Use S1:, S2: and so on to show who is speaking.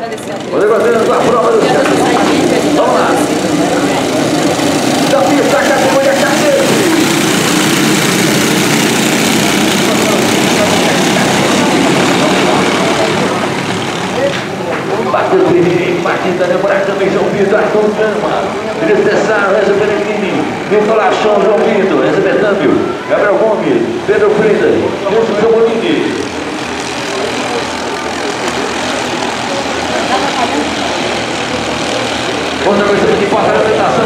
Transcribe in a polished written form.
S1: agradecer a Deus.
S2: Vou negociando a prova do céu. Vamos lá. Desafio da categoria cadete. Bateu o Henrique, Martins da Demorada, também João Vitor, Arthur Gama, Necessário, Enzo Peregrini, Nicolás Chão, João Vitor, Enzo Betâmbio, Gabriel Gomes, Pedro Frida, Wilson Camolini. Outra coisa que importa a apresentação.